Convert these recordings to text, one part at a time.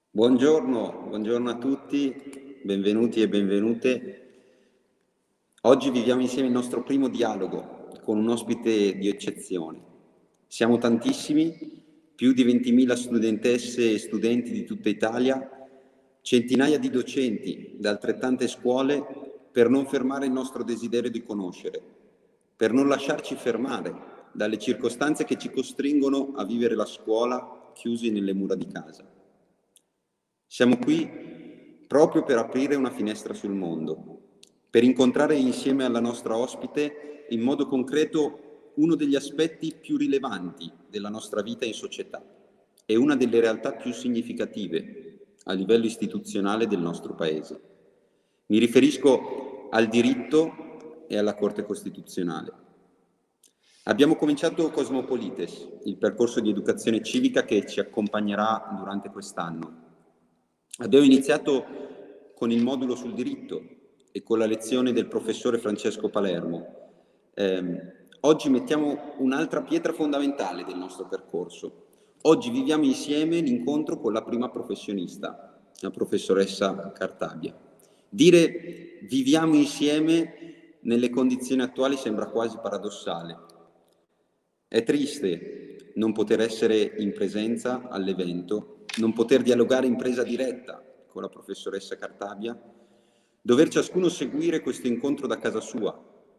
Buongiorno a tutti, benvenuti e benvenute. Oggi viviamo insieme il nostro primo dialogo con un ospite di eccezione. Siamo tantissimi, più di 20.000 studentesse e studenti di tutta Italia, centinaia di docenti da altrettante scuole per non fermare il nostro desiderio di conoscere, per non lasciarci fermare dalle circostanze che ci costringono a vivere la scuola chiusi nelle mura di casa. Siamo qui proprio per aprire una finestra sul mondo, per incontrare insieme alla nostra ospite in modo concreto uno degli aspetti più rilevanti della nostra vita in società e una delle realtà più significative a livello istituzionale del nostro Paese. Mi riferisco al diritto e alla Corte Costituzionale. Abbiamo cominciato Cosmopolites, il percorso di educazione civica che ci accompagnerà durante quest'anno. Abbiamo iniziato con il modulo sul diritto e con la lezione del professore Francesco Palermo. Oggi mettiamo un'altra pietra fondamentale del nostro percorso. Oggi viviamo insieme l'incontro con la prima professionista, la professoressa Cartabia. Dire viviamo insieme nelle condizioni attuali sembra quasi paradossale. È triste non poter essere in presenza all'evento, non poter dialogare in presa diretta con la professoressa Cartabia, dover ciascuno seguire questo incontro da casa sua.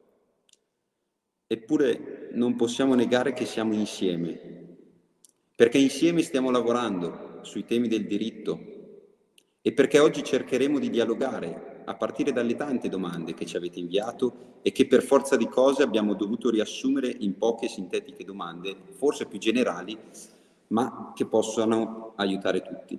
Eppure non possiamo negare che siamo insieme, perché insieme stiamo lavorando sui temi del diritto e perché oggi cercheremo di dialogare a partire dalle tante domande che ci avete inviato e che per forza di cose abbiamo dovuto riassumere in poche sintetiche domande, forse più generali, ma che possano aiutare tutti.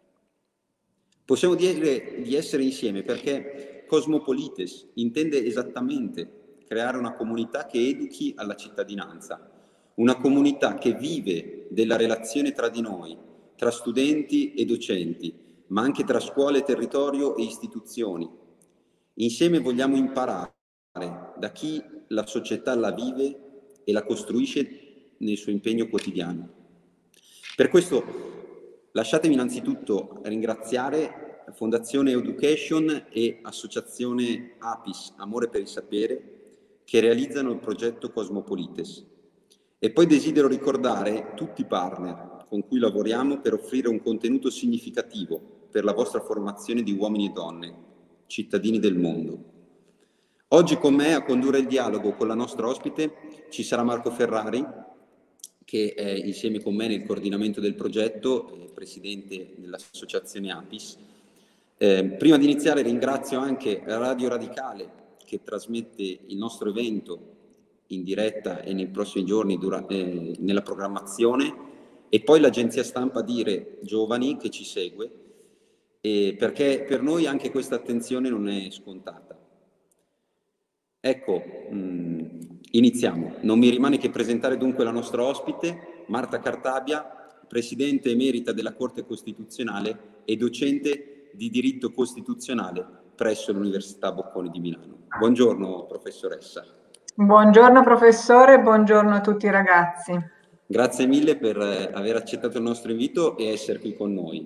Possiamo dire di essere insieme perché Cosmopolites intende esattamente creare una comunità che educhi alla cittadinanza, una comunità che vive della relazione tra di noi, tra studenti e docenti, ma anche tra scuole, territorio e istituzioni. Insieme vogliamo imparare da chi la società la vive e la costruisce nel suo impegno quotidiano. Per questo lasciatemi innanzitutto ringraziare Fondazione Education e Associazione Apis, Amore per il Sapere, che realizzano il progetto Cosmopolites. E poi desidero ricordare tutti i partner con cui lavoriamo per offrire un contenuto significativo per la vostra formazione di uomini e donne, cittadini del mondo. Oggi con me a condurre il dialogo con la nostra ospite ci sarà Marco Ferrari, che è insieme con me nel coordinamento del progetto, presidente dell'associazione Apis. Prima di iniziare ringrazio anche Radio Radicale che trasmette il nostro evento in diretta e nei prossimi giorni nella programmazione, e poi l'agenzia stampa Dire Giovani che ci segue, perché per noi anche questa attenzione non è scontata. Ecco, iniziamo. Non mi rimane che presentare dunque la nostra ospite, Marta Cartabia, Presidente emerita della Corte Costituzionale e docente di diritto costituzionale presso l'Università Bocconi di Milano. Buongiorno, professoressa. Buongiorno professore, buongiorno a tutti i ragazzi. Grazie mille per aver accettato il nostro invito e essere qui con noi.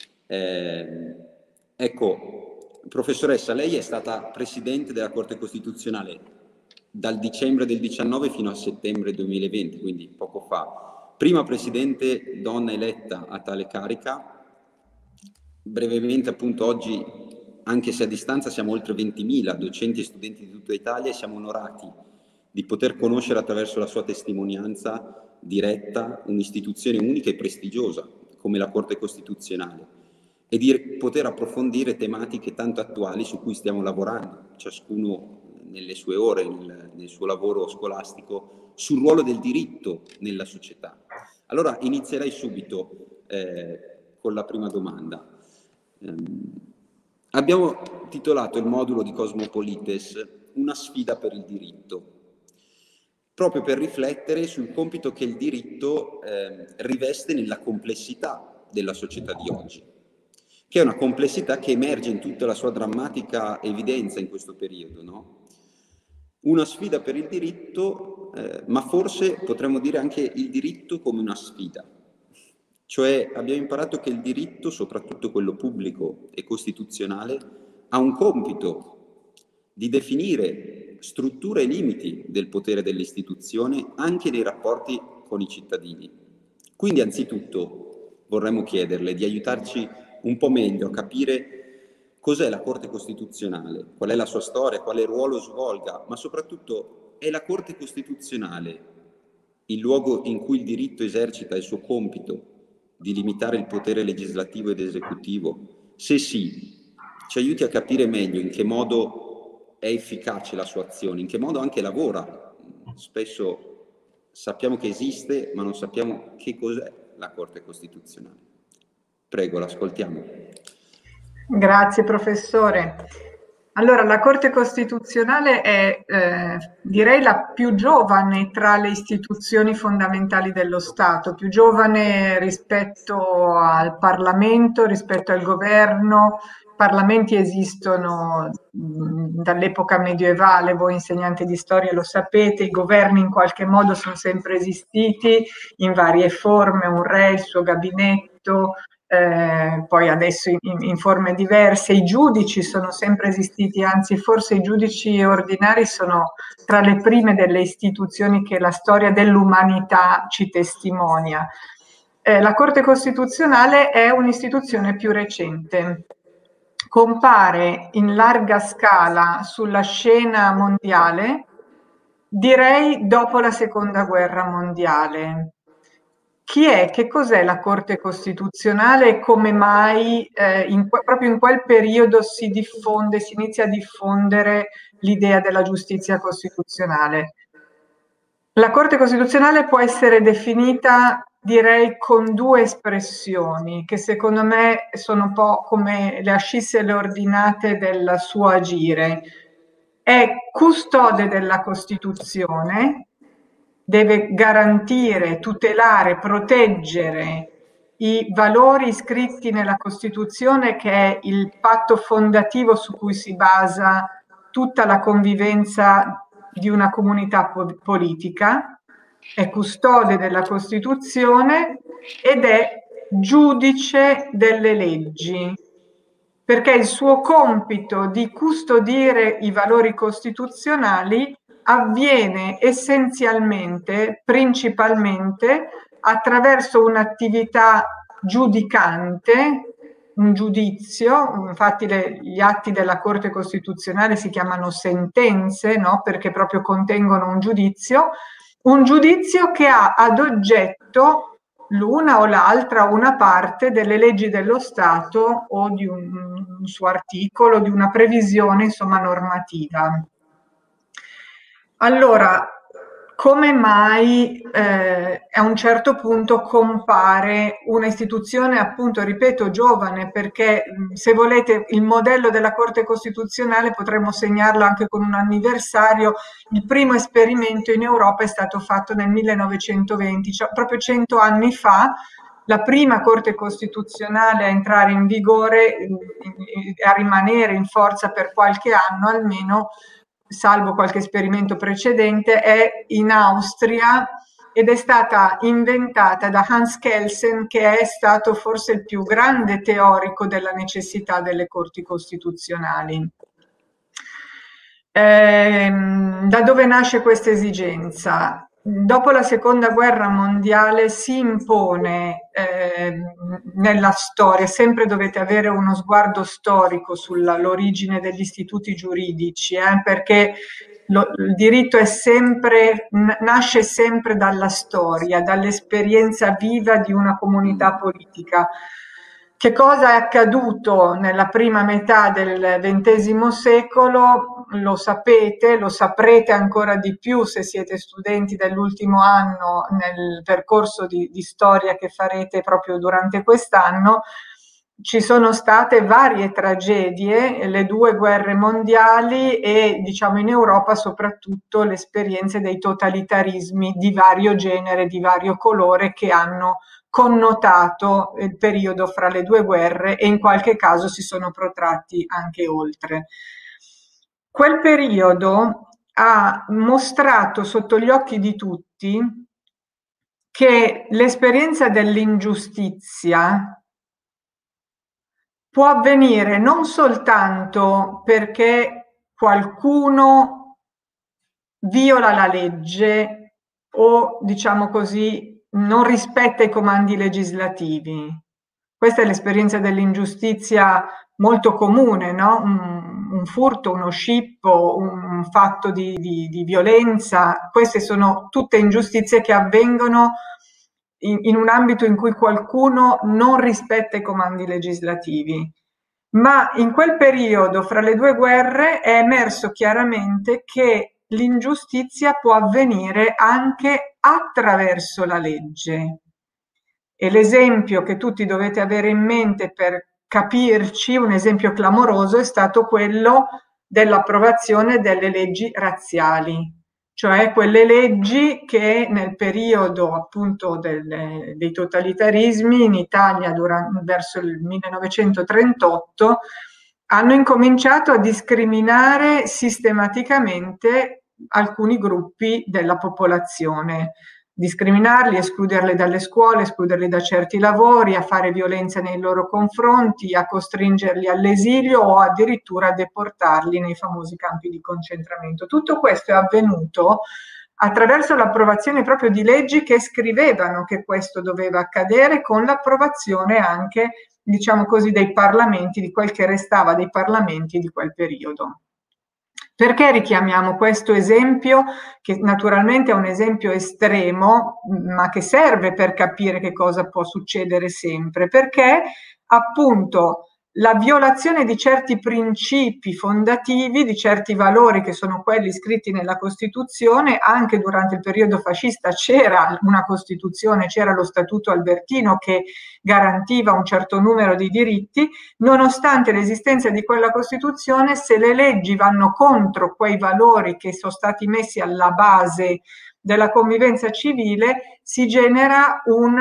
Ecco, professoressa, lei è stata Presidente della Corte Costituzionale dal dicembre del 19 fino a settembre 2020, quindi poco fa. Prima Presidente donna eletta a tale carica. Brevemente, appunto, oggi, anche se a distanza, siamo oltre 20.000 docenti e studenti di tutta Italia e siamo onorati di poter conoscere attraverso la sua testimonianza diretta un'istituzione unica e prestigiosa come la Corte Costituzionale e di poter approfondire tematiche tanto attuali su cui stiamo lavorando, ciascuno nelle sue ore, nel suo lavoro scolastico, sul ruolo del diritto nella società. Allora inizierei subito con la prima domanda. Abbiamo titolato il modulo di Cosmopolites Una sfida per il diritto, proprio per riflettere sul compito che il diritto riveste nella complessità della società di oggi, che è una complessità che emerge in tutta la sua drammatica evidenza in questo periodo, no? Una sfida per il diritto, ma forse potremmo dire anche il diritto come una sfida. Cioè abbiamo imparato che il diritto, soprattutto quello pubblico e costituzionale, ha un compito di definire strutture e limiti del potere dell'istituzione anche nei rapporti con i cittadini. Quindi anzitutto vorremmo chiederle di aiutarci un po' meglio a capire cos'è la Corte Costituzionale, qual è la sua storia, quale ruolo svolga, ma soprattutto è la Corte Costituzionale il luogo in cui il diritto esercita il suo compito di limitare il potere legislativo ed esecutivo? Se sì, ci aiuti a capire meglio in che modo è efficace la sua azione, in che modo anche lavora. Spesso sappiamo che esiste, ma non sappiamo che cos'è la Corte Costituzionale. Prego, l'ascoltiamo. Grazie professore. Allora, la Corte Costituzionale è, direi, la più giovane tra le istituzioni fondamentali dello Stato, più giovane rispetto al Parlamento, rispetto al governo. I parlamenti esistono dall'epoca medievale, voi insegnanti di storia lo sapete, i governi in qualche modo sono sempre esistiti in varie forme, un re, il suo gabinetto, poi adesso in forme diverse. I giudici sono sempre esistiti, anzi forse i giudici ordinari sono tra le prime delle istituzioni che la storia dell'umanità ci testimonia. La Corte Costituzionale è un'istituzione più recente. Compare in larga scala sulla scena mondiale, direi dopo la Seconda Guerra Mondiale. Chi è? Che cos'è la Corte Costituzionale e come mai proprio in quel periodo si inizia a diffondere l'idea della giustizia costituzionale? La Corte Costituzionale può essere definita, direi, con due espressioni che secondo me sono un po' come le ascisse e le ordinate del suo agire. È custode della Costituzione, deve garantire, tutelare, proteggere i valori iscritti nella Costituzione, che è il patto fondativo su cui si basa tutta la convivenza di una comunità politica, è custode della Costituzione ed è giudice delle leggi, perché il suo compito di custodire i valori costituzionali avviene essenzialmente, principalmente, attraverso un'attività giudicante, un giudizio. Infatti gli atti della Corte Costituzionale si chiamano sentenze, no? Perché proprio contengono un giudizio che ha ad oggetto l'una o l'altra, una parte delle leggi dello Stato o di un suo articolo, di una previsione, insomma, normativa. Allora, come mai a un certo punto compare una istituzione, appunto, ripeto, giovane, perché se volete il modello della Corte Costituzionale potremmo segnarlo anche con un anniversario. Il primo esperimento in Europa è stato fatto nel 1920, cioè proprio 100 anni fa, la prima Corte Costituzionale a entrare in vigore, a rimanere in forza per qualche anno almeno, salvo qualche esperimento precedente, è in Austria ed è stata inventata da Hans Kelsen, che è stato forse il più grande teorico della necessità delle corti costituzionali. Da dove nasce questa esigenza? Dopo la Seconda Guerra Mondiale si impone nella storia, sempre dovete avere uno sguardo storico sull'origine degli istituti giuridici, perché il diritto è sempre, nasce sempre dalla storia, dall'esperienza viva di una comunità politica. Che cosa è accaduto nella prima metà del XX secolo? Lo sapete, lo saprete ancora di più se siete studenti dell'ultimo anno nel percorso di storia che farete proprio durante quest'anno. Ci sono state varie tragedie, le due guerre mondiali e, diciamo, in Europa soprattutto le esperienze dei totalitarismi di vario genere, di vario colore, che hanno connotato il periodo fra le due guerre e in qualche caso si sono protratti anche oltre. Quel periodo ha mostrato sotto gli occhi di tutti che l'esperienza dell'ingiustizia può avvenire non soltanto perché qualcuno viola la legge o, diciamo così, non rispetta i comandi legislativi. Questa è l'esperienza dell'ingiustizia molto comune, no? Un furto, uno scippo, un fatto di violenza. Queste sono tutte ingiustizie che avvengono in un ambito in cui qualcuno non rispetta i comandi legislativi. Ma in quel periodo, fra le due guerre, è emerso chiaramente che l'ingiustizia può avvenire anche attraverso la legge. E l'esempio che tutti dovete avere in mente per capirci, un esempio clamoroso, è stato quello dell'approvazione delle leggi razziali, cioè quelle leggi che nel periodo appunto dei totalitarismi in Italia verso il 1938 hanno incominciato a discriminare sistematicamente alcuni gruppi della popolazione, discriminarli, escluderli dalle scuole, escluderli da certi lavori, a fare violenza nei loro confronti, a costringerli all'esilio o addirittura a deportarli nei famosi campi di concentramento. Tutto questo è avvenuto attraverso l'approvazione proprio di leggi che scrivevano che questo doveva accadere, con l'approvazione anche, diciamo così, dei parlamenti, di quel che restava dei parlamenti di quel periodo. Perché richiamiamo questo esempio, che naturalmente è un esempio estremo, ma che serve per capire che cosa può succedere sempre? Perché appunto la violazione di certi principi fondativi, di certi valori che sono quelli scritti nella Costituzione, anche durante il periodo fascista c'era una Costituzione, c'era lo Statuto Albertino che garantiva un certo numero di diritti. Nonostante l'esistenza di quella Costituzione, se le leggi vanno contro quei valori che sono stati messi alla base della convivenza civile, si genera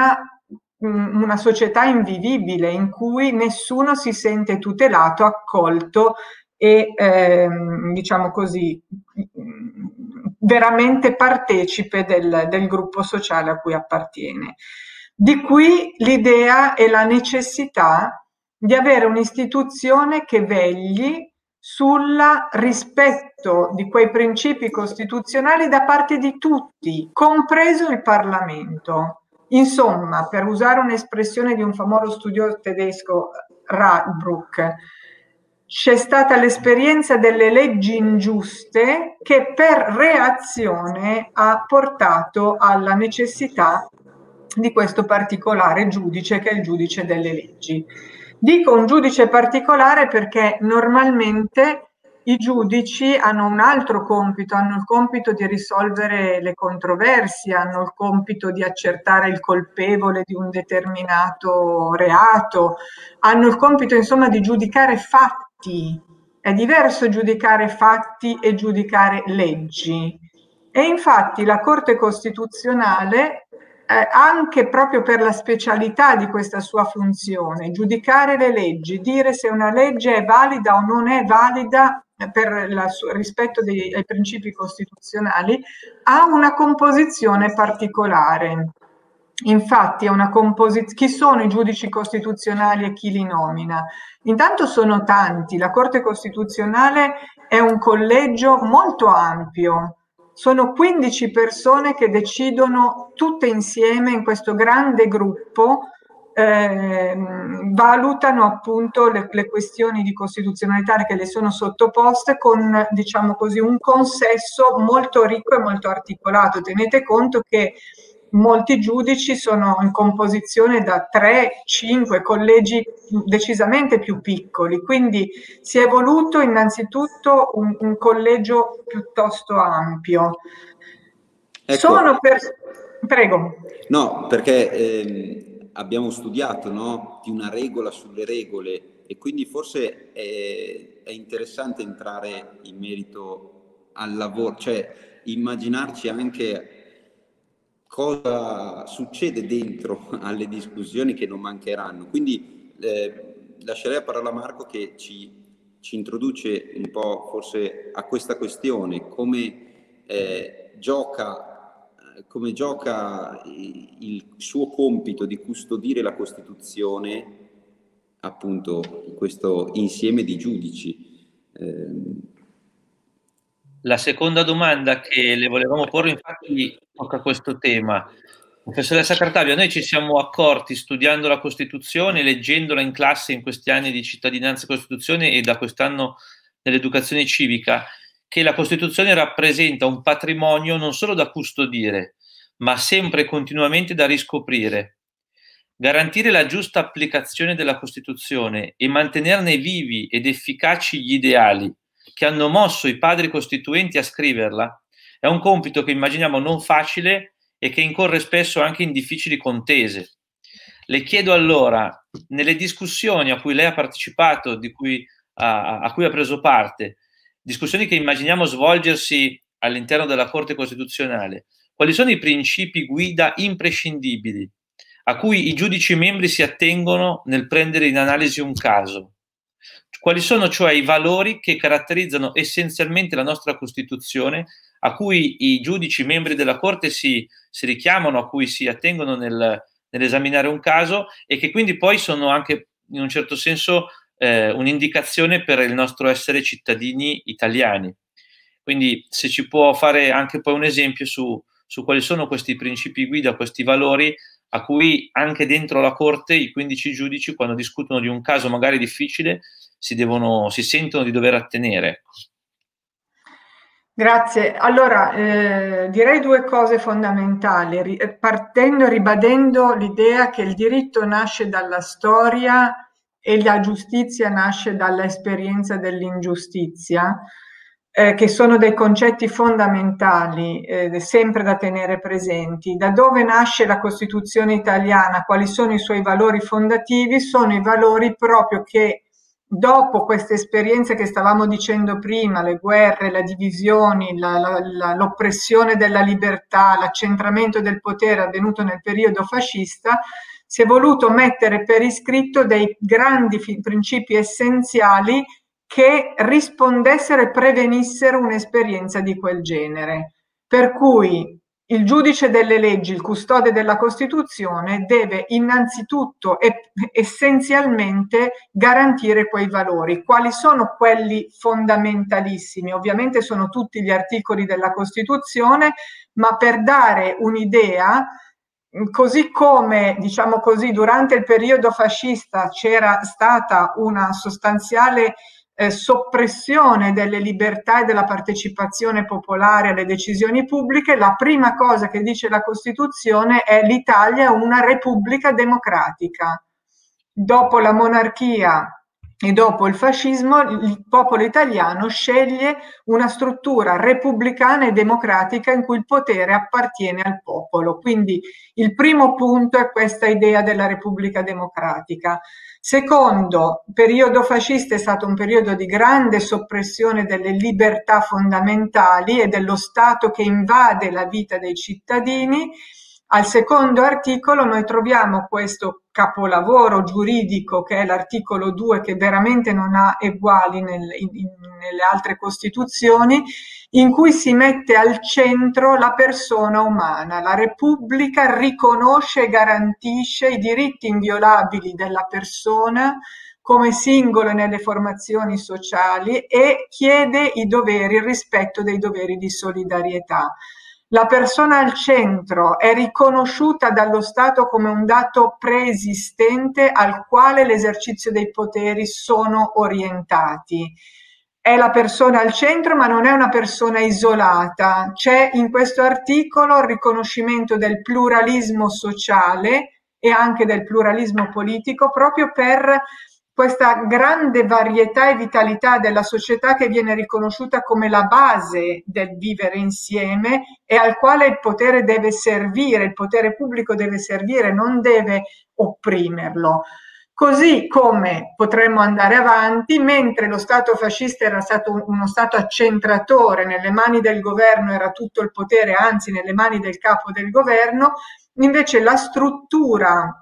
una società invivibile in cui nessuno si sente tutelato, accolto e, diciamo così, veramente partecipe del gruppo sociale a cui appartiene. Di qui l'idea e la necessità di avere un'istituzione che vegli sul rispetto di quei principi costituzionali da parte di tutti, compreso il Parlamento. Insomma, per usare un'espressione di un famoso studioso tedesco, Radbruch, c'è stata l'esperienza delle leggi ingiuste che per reazione ha portato alla necessità di questo particolare giudice che è il giudice delle leggi. Dico un giudice particolare perché normalmente i giudici hanno un altro compito, hanno il compito di risolvere le controversie, hanno il compito di accertare il colpevole di un determinato reato, hanno il compito insomma di giudicare fatti. È diverso giudicare fatti e giudicare leggi. E infatti la Corte Costituzionale, anche proprio per la specialità di questa sua funzione, giudicare le leggi, dire se una legge è valida o non è valida per il rispetto ai principi costituzionali, ha una composizione particolare. Infatti è una chi sono i giudici costituzionali e chi li nomina? Intanto sono tanti, la Corte Costituzionale è un collegio molto ampio, sono 15 persone che decidono tutte insieme in questo grande gruppo, valutano appunto le questioni di costituzionalità che le sono sottoposte con, diciamo così, un consesso molto ricco e molto articolato. Tenete conto che molti giudici sono in composizione da 3-5 collegi decisamente più piccoli, quindi si è voluto innanzitutto un collegio piuttosto ampio. Ecco, Prego. No, perché abbiamo studiato, no, di una regola sulle regole e quindi forse è interessante entrare in merito al lavoro, cioè immaginarci anche cosa succede dentro alle discussioni che non mancheranno. Quindi lascerei la parola a Marco che ci introduce un po' forse a questa questione, come gioca come gioca il suo compito di custodire la Costituzione, appunto, questo insieme di giudici. La seconda domanda che le volevamo porre, infatti, tocca questo tema. Professoressa Cartabia, noi ci siamo accorti, studiando la Costituzione, leggendola in classe in questi anni di cittadinanza e Costituzione e da quest'anno nell'educazione civica, che la Costituzione rappresenta un patrimonio non solo da custodire, ma sempre e continuamente da riscoprire. Garantire la giusta applicazione della Costituzione e mantenerne vivi ed efficaci gli ideali che hanno mosso i padri costituenti a scriverla è un compito che immaginiamo non facile e che incorre spesso anche in difficili contese. Le chiedo allora, nelle discussioni a cui lei ha partecipato, a cui ha preso parte, discussioni che immaginiamo svolgersi all'interno della Corte Costituzionale, quali sono i principi guida imprescindibili a cui i giudici membri si attengono nel prendere in analisi un caso? Quali sono cioè i valori che caratterizzano essenzialmente la nostra Costituzione, a cui i giudici membri della Corte si richiamano, a cui si attengono nell'esaminare un caso, e che quindi poi sono anche in un certo senso un'indicazione per il nostro essere cittadini italiani. Quindi se ci può fare anche poi un esempio su quali sono questi principi guida, questi valori a cui anche dentro la Corte i 15 giudici, quando discutono di un caso magari difficile, si sentono di dover attenere. Grazie. Allora, direi due cose fondamentali, ribadendo l'idea che il diritto nasce dalla storia e la giustizia nasce dall'esperienza dell'ingiustizia, che sono dei concetti fondamentali, sempre da tenere presenti. Da dove nasce la Costituzione italiana, quali sono i suoi valori fondativi? Sono i valori proprio che dopo queste esperienze che stavamo dicendo prima, le guerre, le divisioni, l'oppressione della libertà, l'accentramento del potere avvenuto nel periodo fascista, si è voluto mettere per iscritto dei grandi principi essenziali che rispondessero e prevenissero un'esperienza di quel genere. Per cui il giudice delle leggi, il custode della Costituzione, deve innanzitutto e essenzialmente garantire quei valori. Quali sono quelli fondamentalissimi? Ovviamente sono tutti gli articoli della Costituzione, ma per dare un'idea, così come, diciamo così, durante il periodo fascista c'era stata una sostanziale soppressione delle libertà e della partecipazione popolare alle decisioni pubbliche, la prima cosa che dice la Costituzione è: l'Italia è una repubblica democratica. Dopo la monarchia e dopo il fascismo, il popolo italiano sceglie una struttura repubblicana e democratica in cui il potere appartiene al popolo. Quindi il primo punto è questa idea della Repubblica democratica. Secondo, il periodo fascista è stato un periodo di grande soppressione delle libertà fondamentali e dello Stato che invade la vita dei cittadini. Al secondo articolo noi troviamo questo capolavoro giuridico che è l'articolo 2, che veramente non ha eguali nelle altre Costituzioni, in cui si mette al centro la persona umana. La Repubblica riconosce e garantisce i diritti inviolabili della persona come singolo e nelle formazioni sociali e chiede i doveri, il rispetto dei doveri di solidarietà. La persona al centro è riconosciuta dallo Stato come un dato preesistente al quale l'esercizio dei poteri sono orientati. È la persona al centro, ma non è una persona isolata. C'è in questo articolo il riconoscimento del pluralismo sociale e anche del pluralismo politico, proprio per questa grande varietà e vitalità della società che viene riconosciuta come la base del vivere insieme e al quale il potere deve servire, il potere pubblico deve servire, non deve opprimerlo. Così come potremmo andare avanti, mentre lo Stato fascista era stato uno Stato accentratore, nelle mani del governo era tutto il potere, anzi nelle mani del capo del governo, invece la struttura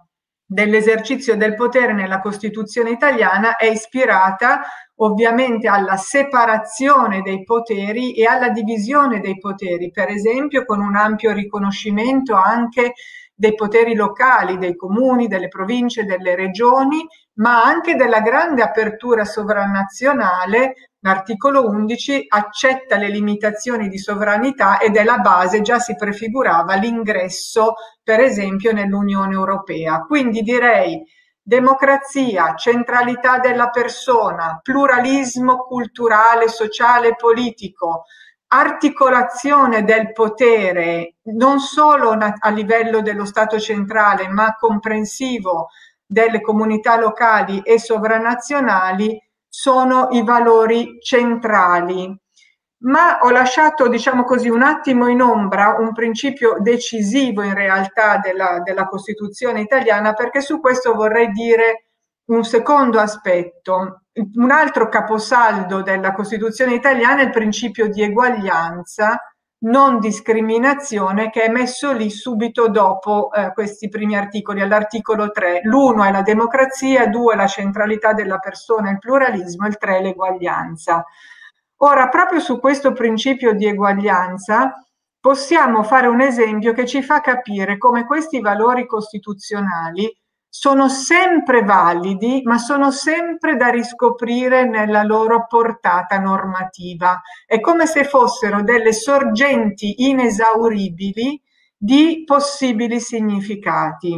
dell'esercizio del potere nella Costituzione italiana è ispirata ovviamente alla separazione dei poteri e alla divisione dei poteri, per esempio con un ampio riconoscimento anche dei poteri locali, dei comuni, delle province, delle regioni, ma anche della grande apertura sovranazionale. L'articolo 11 accetta le limitazioni di sovranità ed è la base, già si prefigurava l'ingresso, per esempio, nell'Unione Europea. Quindi direi democrazia, centralità della persona, pluralismo culturale, sociale, politico, articolazione del potere non solo a livello dello Stato centrale, ma comprensivo delle comunità locali e sovranazionali, sono i valori centrali. Ma ho lasciato, diciamo così, un attimo in ombra un principio decisivo in realtà della Costituzione italiana, perché su questo vorrei dire un secondo aspetto. Un altro caposaldo della Costituzione italiana è il principio di eguaglianza, non discriminazione, che è messo lì subito dopo questi primi articoli, all'articolo 3. L'1 è la democrazia, 2 la centralità della persona, il pluralismo, il 3 l'eguaglianza. Ora, proprio su questo principio di eguaglianza possiamo fare un esempio che ci fa capire come questi valori costituzionali sono sempre validi, ma sono sempre da riscoprire nella loro portata normativa. È come se fossero delle sorgenti inesauribili di possibili significati.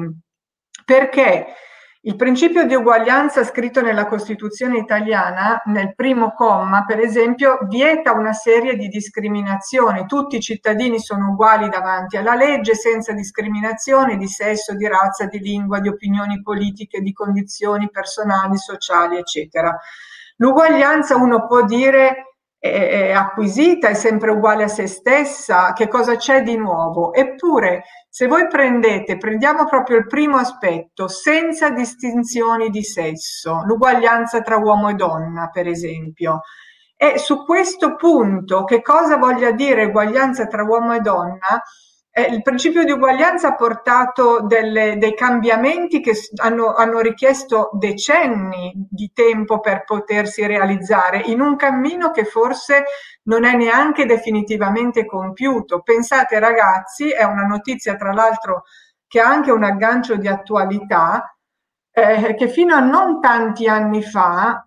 Perché il principio di uguaglianza scritto nella Costituzione italiana, nel primo comma, per esempio, vieta una serie di discriminazioni. Tutti i cittadini sono uguali davanti alla legge, senza discriminazioni di sesso, di razza, di lingua, di opinioni politiche, di condizioni personali, sociali, eccetera. L'uguaglianza, uno può dire, è acquisita, è sempre uguale a se stessa, che cosa c'è di nuovo? Eppure, se voi prendiamo proprio il primo aspetto, senza distinzioni di sesso, l'uguaglianza tra uomo e donna, per esempio, e su questo punto, che cosa voglia dire uguaglianza tra uomo e donna? Il principio di uguaglianza ha portato dei cambiamenti che hanno richiesto decenni di tempo per potersi realizzare, in un cammino che forse non è neanche definitivamente compiuto. Pensate ragazzi, è una notizia tra l'altro che ha anche un aggancio di attualità, che fino a non tanti anni fa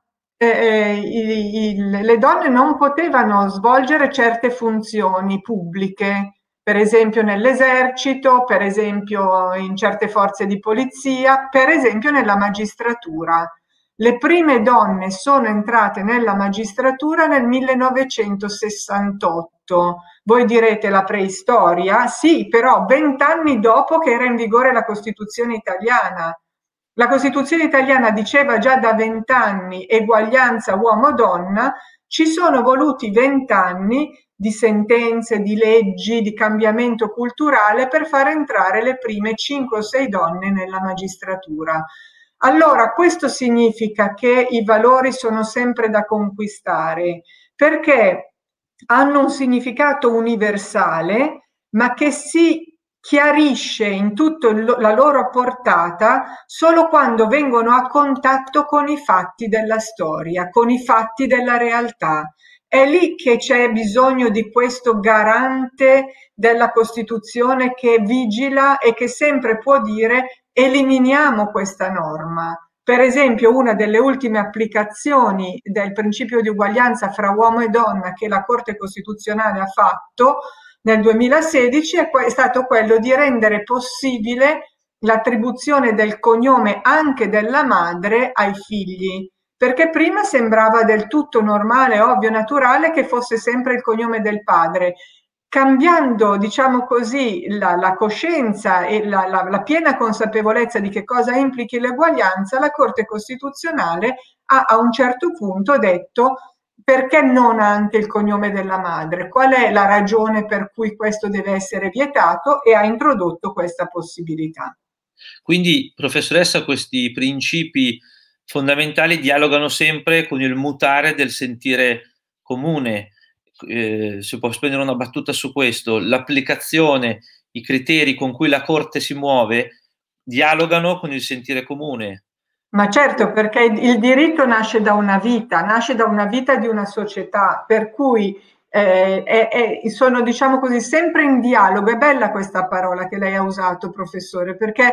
le donne non potevano svolgere certe funzioni pubbliche, per esempio nell'esercito, per esempio in certe forze di polizia, per esempio nella magistratura. Le prime donne sono entrate nella magistratura nel 1968. Voi direte la preistoria? Sì, però 20 anni dopo che era in vigore la Costituzione italiana. La Costituzione italiana diceva già da 20 anni eguaglianza uomo-donna, ci sono voluti 20 anni di sentenze, di leggi, di cambiamento culturale per far entrare le prime 5 o 6 donne nella magistratura. Allora, questo significa che i valori sono sempre da conquistare, perché hanno un significato universale, ma che si chiarisce in tutta la loro portata solo quando vengono a contatto con i fatti della storia, con i fatti della realtà. È lì che c'è bisogno di questo garante della Costituzione che vigila e che sempre può dire eliminiamo questa norma. Per esempio, una delle ultime applicazioni del principio di uguaglianza fra uomo e donna che la Corte Costituzionale ha fatto nel 2016 è stato quello di rendere possibile l'attribuzione del cognome anche della madre ai figli, perché prima sembrava del tutto normale, ovvio, naturale che fosse sempre il cognome del padre. Cambiando, diciamo così, la coscienza e la piena consapevolezza di che cosa implichi l'eguaglianza, la Corte Costituzionale ha a un certo punto detto: perché non anche il cognome della madre? Qual è la ragione per cui questo deve essere vietato? E ha introdotto questa possibilità. Quindi, professoressa, questi principi fondamentali dialogano sempre con il mutare del sentire comune. Si può spendere una battuta su questo: l'applicazione, i criteri con cui la Corte si muove dialogano con il sentire comune. Ma certo, perché il diritto nasce da una vita di una società, per cui sono, diciamo così, sempre in dialogo. È bella questa parola che lei ha usato, professore, perché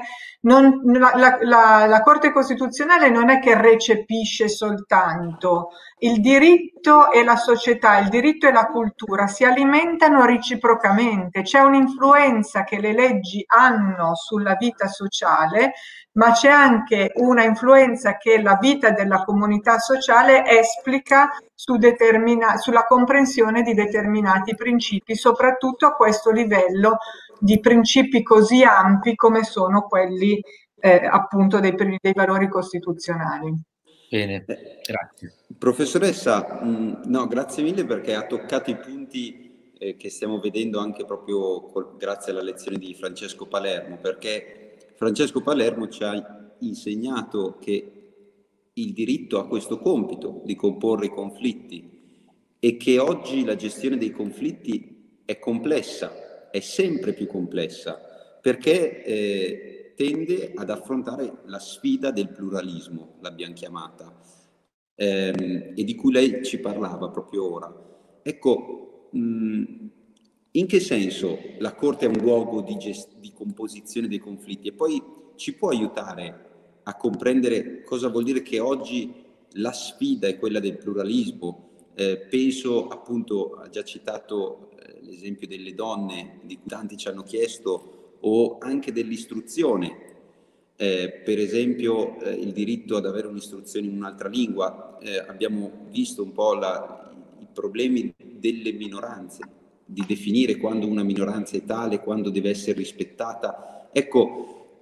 la Corte Costituzionale non è che recepisce soltanto. Il diritto e la società, il diritto e la cultura si alimentano reciprocamente. C'è un'influenza che le leggi hanno sulla vita sociale, ma c'è anche una influenza che la vita della comunità sociale esplica sulla comprensione di determinati principi, soprattutto a questo livello di principi così ampi come sono quelli appunto dei valori costituzionali. Bene, grazie. Professoressa, no, grazie mille perché ha toccato i punti che stiamo vedendo anche proprio grazie alla lezione di Francesco Palermo, perché Francesco Palermo ci ha insegnato che il diritto ha questo compito di comporre i conflitti e che oggi la gestione dei conflitti è complessa, è sempre più complessa, perché tende ad affrontare la sfida del pluralismo, l'abbiamo chiamata, e di cui lei ci parlava proprio ora. Ecco, in che senso la Corte è un luogo di composizione dei conflitti? E poi ci può aiutare a comprendere cosa vuol dire che oggi la sfida è quella del pluralismo? Penso, appunto, ha già citato l'esempio delle donne, di cui tanti ci hanno chiesto, o anche dell'istruzione. Per esempio il diritto ad avere un'istruzione in un'altra lingua. Abbiamo visto un po' i problemi delle minoranze, di definire quando una minoranza è tale, quando deve essere rispettata. Ecco,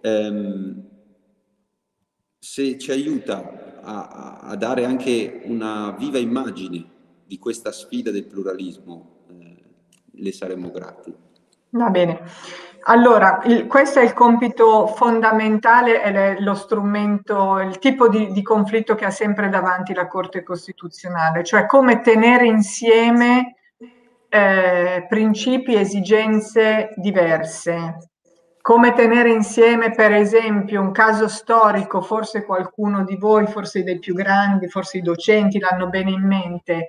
se ci aiuta a dare anche una viva immagine di questa sfida del pluralismo, le saremmo grati. Va bene. Allora, questo è il compito fondamentale, è lo strumento, il tipo di conflitto che ha sempre davanti la Corte Costituzionale, cioè come tenere insieme principi e esigenze diverse. Come tenere insieme, per esempio, un caso storico, forse qualcuno di voi, forse dei più grandi, forse i docenti l'hanno bene in mente,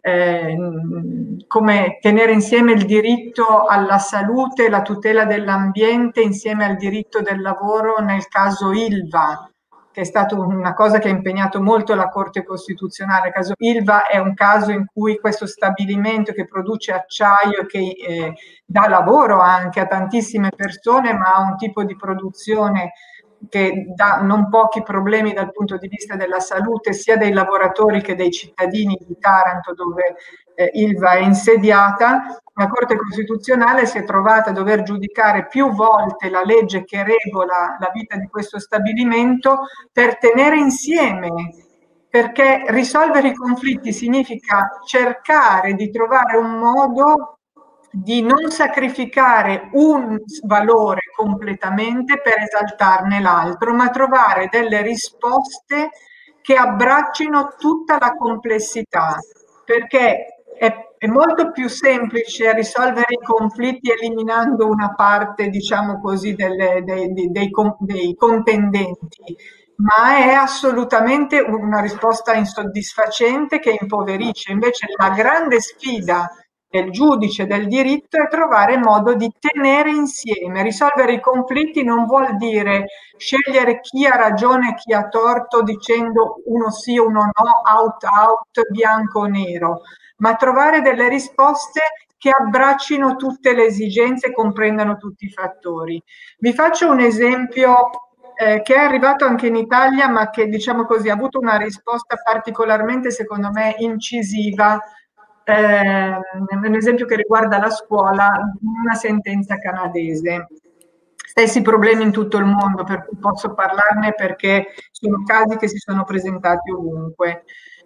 come tenere insieme il diritto alla salute e la tutela dell'ambiente insieme al diritto del lavoro nel caso Ilva, che è stata una cosa che ha impegnato molto la Corte Costituzionale. Il caso Ilva è un caso in cui questo stabilimento che produce acciaio e che dà lavoro anche a tantissime persone, ma ha un tipo di produzione che dà non pochi problemi dal punto di vista della salute sia dei lavoratori che dei cittadini di Taranto, dove Ilva è insediata. La Corte Costituzionale si è trovata a dover giudicare più volte la legge che regola la vita di questo stabilimento per tenere insieme, perché risolvere i conflitti significa cercare di trovare un modo di non sacrificare un valore completamente per esaltarne l'altro, ma trovare delle risposte che abbraccino tutta la complessità, perché è molto più semplice risolvere i conflitti eliminando una parte, diciamo così, dei contendenti, ma è assolutamente una risposta insoddisfacente che impoverisce. Invece la grande sfida del giudice del diritto è trovare modo di tenere insieme. Risolvere i conflitti non vuol dire scegliere chi ha ragione e chi ha torto dicendo uno sì, uno no, out, bianco o nero, ma trovare delle risposte che abbraccino tutte le esigenze e comprendano tutti i fattori. Vi faccio un esempio che è arrivato anche in Italia, ma che, diciamo così, ha avuto una risposta particolarmente, secondo me, incisiva. Un esempio che riguarda la scuola, una sentenza canadese. Stessi problemi in tutto il mondo, per cui posso parlarne perché sono casi che si sono presentati ovunque.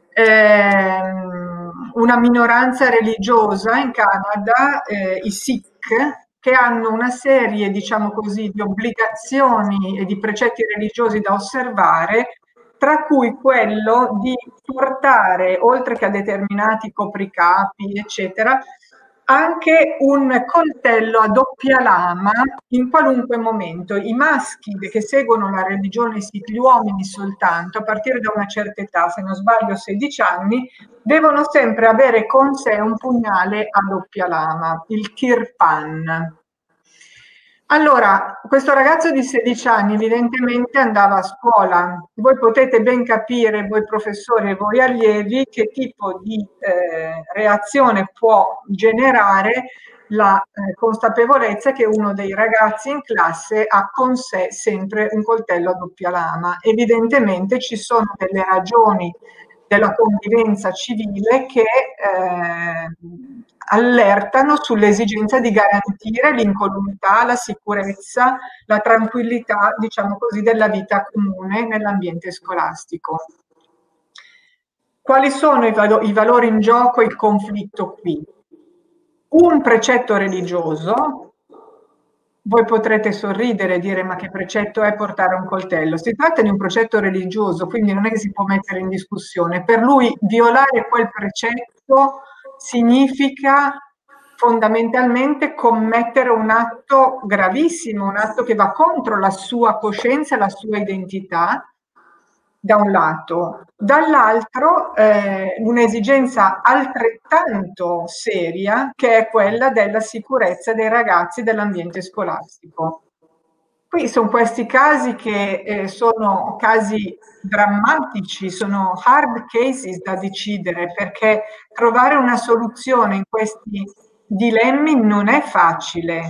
Una minoranza religiosa in Canada, i Sikh, che hanno una serie, diciamo così, di obbligazioni e di precetti religiosi da osservare, tra cui quello di portare, oltre che a determinati copricapi, eccetera, anche un coltello a doppia lama in qualunque momento. I maschi che seguono la religione Sikh, gli uomini soltanto, a partire da una certa età, se non sbaglio 16 anni, devono sempre avere con sé un pugnale a doppia lama, il kirpan. Allora, questo ragazzo di 16 anni evidentemente andava a scuola. Voi potete ben capire, voi professori e voi allievi, che tipo di reazione può generare la consapevolezza che uno dei ragazzi in classe ha con sé sempre un coltello a doppia lama. Evidentemente ci sono delle ragioni della convivenza civile che allertano sull'esigenza di garantire l'incolumità, la sicurezza, la tranquillità, diciamo così, della vita comune nell'ambiente scolastico. Quali sono i valori in gioco e il conflitto qui? Un precetto religioso. Voi potrete sorridere e dire: ma che precetto è portare un coltello? Si tratta di un precetto religioso, quindi non è che si può mettere in discussione. Per lui violare quel precetto significa fondamentalmente commettere un atto gravissimo, un atto che va contro la sua coscienza e la sua identità, da un lato. Dall'altro un'esigenza altrettanto seria, che è quella della sicurezza dei ragazzi dell'ambiente scolastico. Qui sono questi casi che sono casi drammatici, sono hard cases da decidere, perché trovare una soluzione in questi dilemmi non è facile.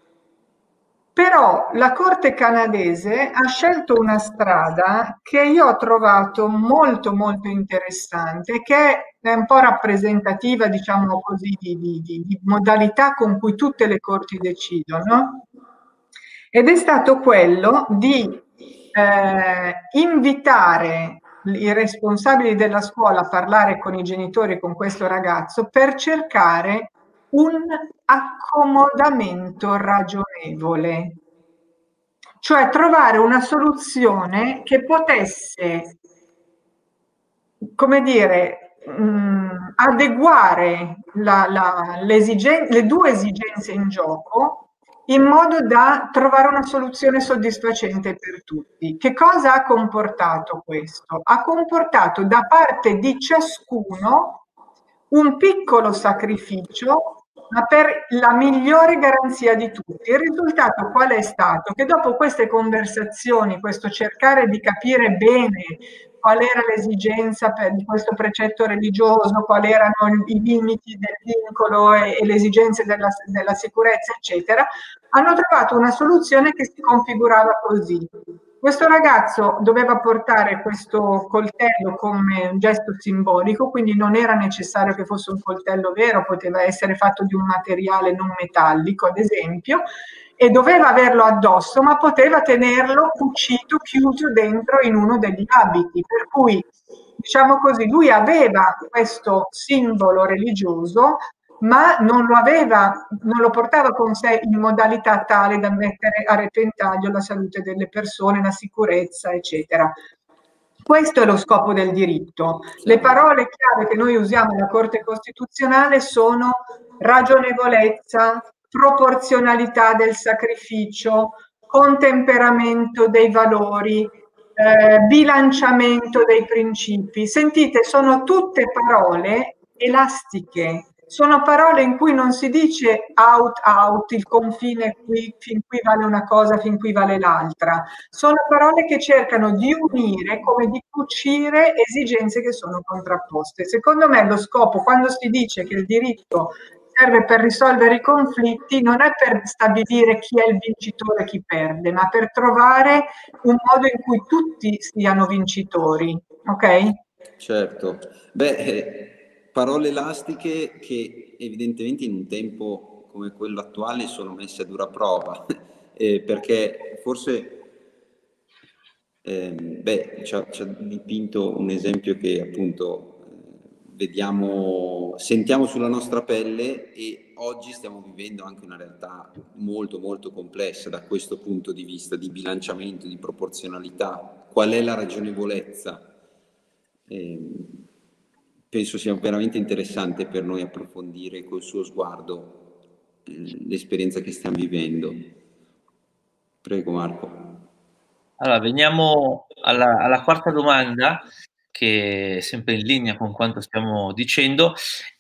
Però la Corte canadese ha scelto una strada che io ho trovato molto molto interessante, che è un po' rappresentativa, diciamo così, di modalità con cui tutte le corti decidono, ed è stato quello di invitare i responsabili della scuola a parlare con i genitori, con questo ragazzo, per cercare un accomodamento ragionevole, cioè trovare una soluzione che potesse, come dire, adeguare le due esigenze in gioco in modo da trovare una soluzione soddisfacente per tutti. Che cosa ha comportato questo? Ha comportato da parte di ciascuno un piccolo sacrificio, ma per la migliore garanzia di tutti. Il risultato qual è stato? Che dopo queste conversazioni, questo cercare di capire bene qual era l'esigenza di questo precetto religioso, quali erano i limiti del vincolo e le esigenze della sicurezza, eccetera, hanno trovato una soluzione che si configurava così. Questo ragazzo doveva portare questo coltello come un gesto simbolico, quindi non era necessario che fosse un coltello vero, poteva essere fatto di un materiale non metallico, ad esempio, e doveva averlo addosso, ma poteva tenerlo cucito, chiuso dentro in uno degli abiti, per cui, diciamo così, lui aveva questo simbolo religioso, ma non lo portava con sé in modalità tale da mettere a repentaglio la salute delle persone, la sicurezza, eccetera. Questo è lo scopo del diritto. Le parole chiave che noi usiamo nella Corte Costituzionale sono ragionevolezza, proporzionalità del sacrificio, contemperamento dei valori, bilanciamento dei principi. Sentite, sono tutte parole elastiche, sono parole in cui non si dice out, il confine qui, fin qui vale una cosa, fin qui vale l'altra. Sono parole che cercano di unire, come di cucire esigenze che sono contrapposte. Secondo me lo scopo, quando si dice che il diritto serve per risolvere i conflitti, non è per stabilire chi è il vincitore e chi perde, ma per trovare un modo in cui tutti siano vincitori, ok? Certo. Parole elastiche che evidentemente in un tempo come quello attuale sono messe a dura prova, perché forse ci ha dipinto un esempio che appunto sentiamo sulla nostra pelle, e oggi stiamo vivendo anche una realtà molto molto complessa da questo punto di vista, di bilanciamento, di proporzionalità. Qual è la ragionevolezza? penso sia veramente interessante per noi approfondire col suo sguardo l'esperienza che stiamo vivendo. Prego Marco. Allora, veniamo alla quarta domanda, che è sempre in linea con quanto stiamo dicendo,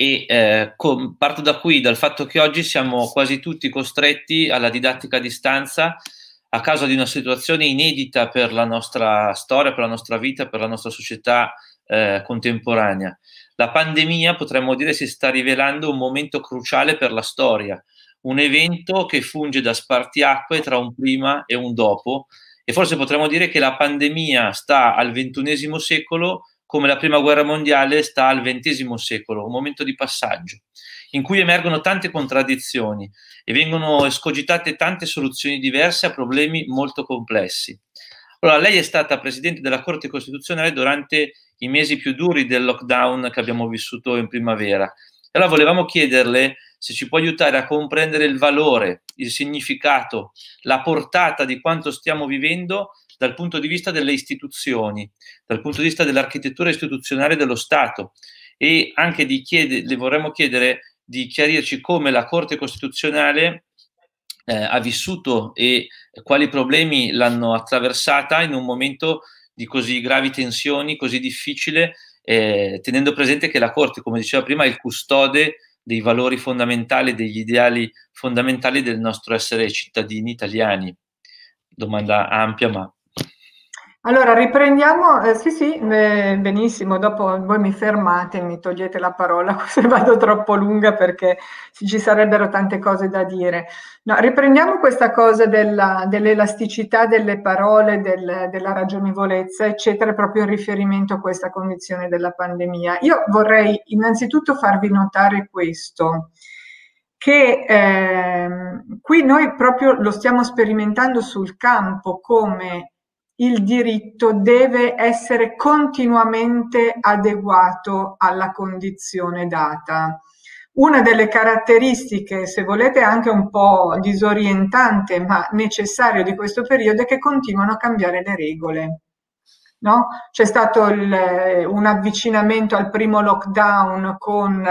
e parto da qui, dal fatto che oggi siamo quasi tutti costretti alla didattica a distanza a causa di una situazione inedita per la nostra storia, per la nostra vita, per la nostra società contemporanea. La pandemia, potremmo dire, si sta rivelando un momento cruciale per la storia, un evento che funge da spartiacque tra un prima e un dopo, e forse potremmo dire che la pandemia sta al XXI secolo come la prima guerra mondiale sta al XX secolo, un momento di passaggio in cui emergono tante contraddizioni e vengono escogitate tante soluzioni diverse a problemi molto complessi. Allora, lei è stata Presidente della Corte Costituzionale durante i mesi più duri del lockdown che abbiamo vissuto in primavera. Allora volevamo chiederle se ci può aiutare a comprendere il valore, il significato, la portata di quanto stiamo vivendo dal punto di vista delle istituzioni, dal punto di vista dell'architettura istituzionale dello Stato, e anche le vorremmo chiedere di chiarirci come la Corte Costituzionale ha vissuto e quali problemi l'hanno attraversata in un momento di così gravi tensioni, così difficile, tenendo presente che la Corte, come diceva prima, è il custode dei valori fondamentali, degli ideali fondamentali del nostro essere cittadini italiani. Domanda ampia, ma... Allora, riprendiamo, sì, benissimo, dopo voi mi fermate, mi togliete la parola se vado troppo lunga perché ci sarebbero tante cose da dire. No, riprendiamo questa cosa dell'elasticità delle parole, della ragionevolezza, eccetera, proprio in riferimento a questa condizione della pandemia. Io vorrei innanzitutto farvi notare questo, che qui noi proprio lo stiamo sperimentando sul campo come il diritto deve essere continuamente adeguato alla condizione data. Una delle caratteristiche, se volete anche un po' disorientante, ma necessario di questo periodo, è che continuano a cambiare le regole. No? C'è stato un avvicinamento al primo lockdown con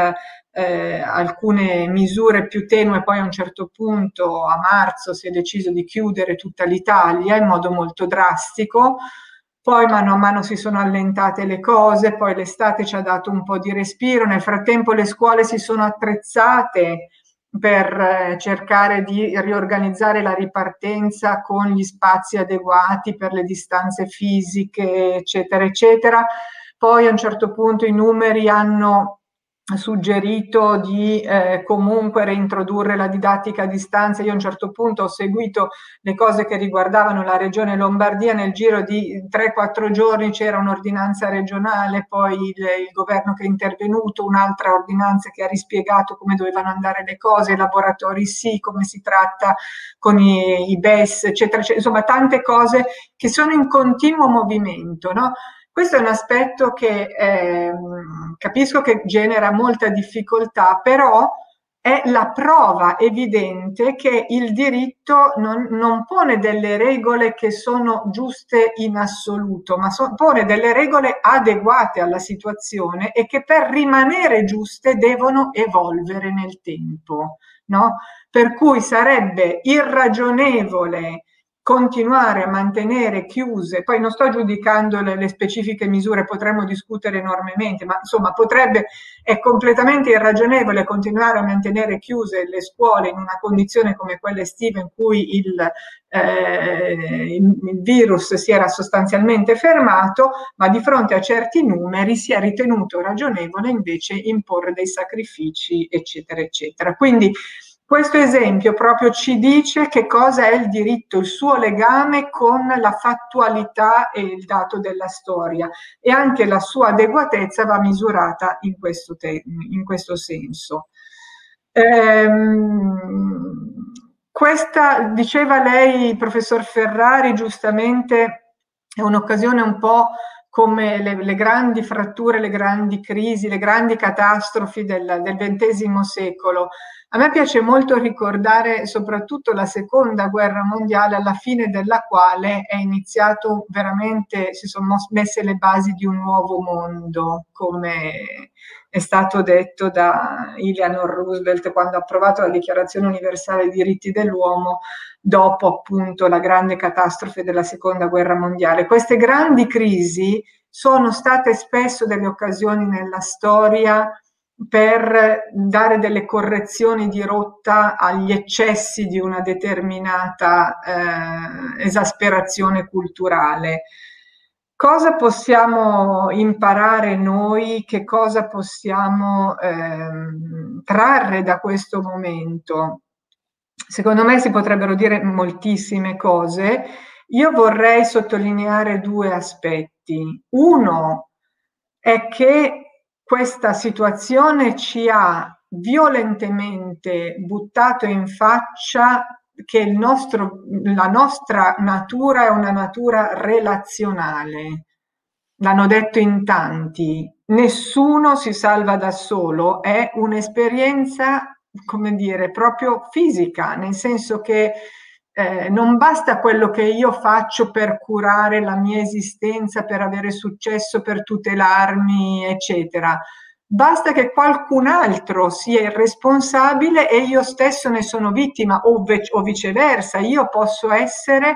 alcune misure più tenue, poi a un certo punto a marzo si è deciso di chiudere tutta l'Italia in modo molto drastico, poi mano a mano si sono allentate le cose, poi l'estate ci ha dato un po' di respiro, nel frattempo le scuole si sono attrezzate per cercare di riorganizzare la ripartenza con gli spazi adeguati per le distanze fisiche, eccetera, eccetera. Poi a un certo punto i numeri hanno suggerito di comunque reintrodurre la didattica a distanza. Io a un certo punto ho seguito le cose che riguardavano la regione Lombardia, nel giro di 3-4 giorni c'era un'ordinanza regionale, poi il governo che è intervenuto, un'altra ordinanza che ha rispiegato come dovevano andare le cose, i laboratori sì, come si tratta con i BES, eccetera, eccetera. Insomma tante cose che sono in continuo movimento, no? Questo è un aspetto che capisco che genera molta difficoltà, però è la prova evidente che il diritto non pone delle regole che sono giuste in assoluto, ma pone delle regole adeguate alla situazione e che per rimanere giuste devono evolvere nel tempo, no? Per cui sarebbe irragionevole continuare a mantenere chiuse, poi non sto giudicando le specifiche misure, potremmo discutere enormemente, ma insomma è completamente irragionevole continuare a mantenere chiuse le scuole in una condizione come quella estiva in cui il virus si era sostanzialmente fermato, ma di fronte a certi numeri si è ritenuto ragionevole invece imporre dei sacrifici, eccetera, eccetera. Quindi questo esempio proprio ci dice che cosa è il diritto, il suo legame con la fattualità e il dato della storia, e anche la sua adeguatezza va misurata in questo senso. Questa, diceva lei, professor Ferrari, giustamente è un'occasione un po' come le grandi fratture, le grandi crisi, le grandi catastrofi del XX secolo. A me piace molto ricordare soprattutto la seconda guerra mondiale, alla fine della quale è iniziato veramente, si sono messe le basi di un nuovo mondo, come è stato detto da Eleanor Roosevelt quando ha approvato la Dichiarazione Universale dei Diritti dell'Uomo dopo appunto la grande catastrofe della seconda guerra mondiale. Queste grandi crisi sono state spesso delle occasioni nella storia per dare delle correzioni di rotta agli eccessi di una determinata esasperazione culturale. Cosa possiamo imparare noi? Che cosa possiamo trarre da questo momento? Secondo me si potrebbero dire moltissime cose. Io vorrei sottolineare due aspetti. Uno è che questa situazione ci ha violentemente buttato in faccia che la nostra natura è una natura relazionale. L'hanno detto in tanti, nessuno si salva da solo, è un'esperienza, come dire, proprio fisica, nel senso che non basta quello che io faccio per curare la mia esistenza, per avere successo, per tutelarmi, eccetera. Basta che qualcun altro sia il responsabile e io stesso ne sono vittima, o viceversa, io posso essere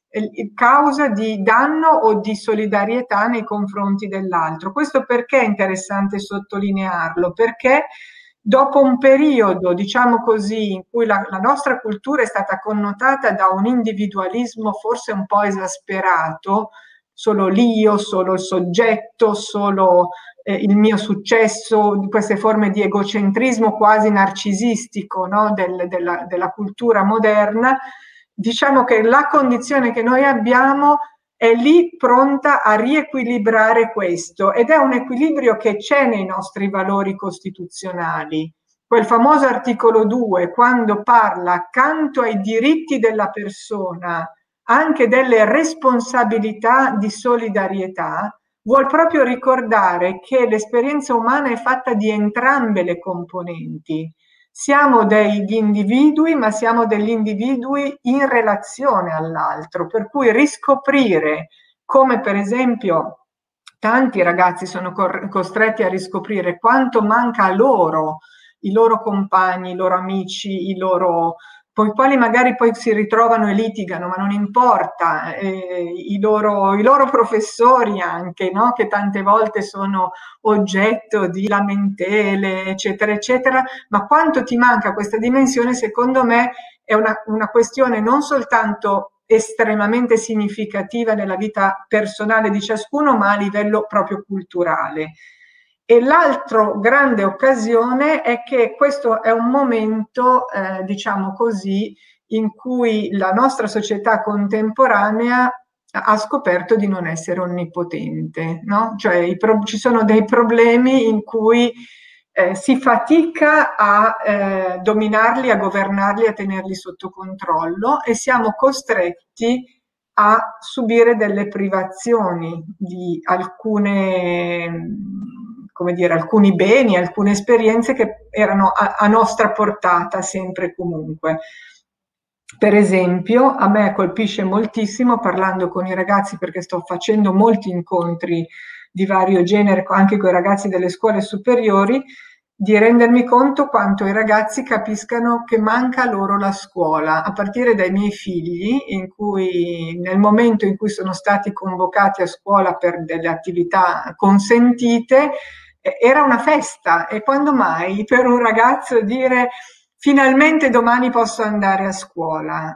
causa di danno o di solidarietà nei confronti dell'altro. Questo perché è interessante sottolinearlo? Perché dopo un periodo, diciamo così, in cui la nostra cultura è stata connotata da un individualismo forse un po' esasperato, solo l'io, solo il soggetto, solo il mio successo, queste forme di egocentrismo quasi narcisistico, no? della cultura moderna, diciamo che la condizione che noi abbiamo è lì pronta a riequilibrare questo, ed è un equilibrio che c'è nei nostri valori costituzionali. Quel famoso articolo 2, quando parla accanto ai diritti della persona anche delle responsabilità di solidarietà, vuol proprio ricordare che l'esperienza umana è fatta di entrambe le componenti. Siamo degli individui, ma siamo degli individui in relazione all'altro, per cui riscoprire, come per esempio tanti ragazzi sono costretti a riscoprire quanto manca a loro, i loro compagni, i loro amici, i loro con i quali magari poi si ritrovano e litigano, ma non importa, i loro professori anche, no? Che tante volte sono oggetto di lamentele, eccetera, eccetera, ma quanto ti manca questa dimensione, secondo me, è una questione non soltanto estremamente significativa nella vita personale di ciascuno, ma a livello proprio culturale. E l'altra grande occasione è che questo è un momento, diciamo così, in cui la nostra società contemporanea ha scoperto di non essere onnipotente, no? Cioè ci sono dei problemi in cui si fatica a dominarli, a governarli, a tenerli sotto controllo, e siamo costretti a subire delle privazioni di alcune, come dire, alcuni beni, alcune esperienze che erano a nostra portata sempre e comunque. Per esempio, a me colpisce moltissimo, parlando con i ragazzi, perché sto facendo molti incontri di vario genere anche con i ragazzi delle scuole superiori, di rendermi conto quanto i ragazzi capiscano che manca loro la scuola, a partire dai miei figli, in cui nel momento in cui sono stati convocati a scuola per delle attività consentite, era una festa. E quando mai per un ragazzo dire finalmente domani posso andare a scuola?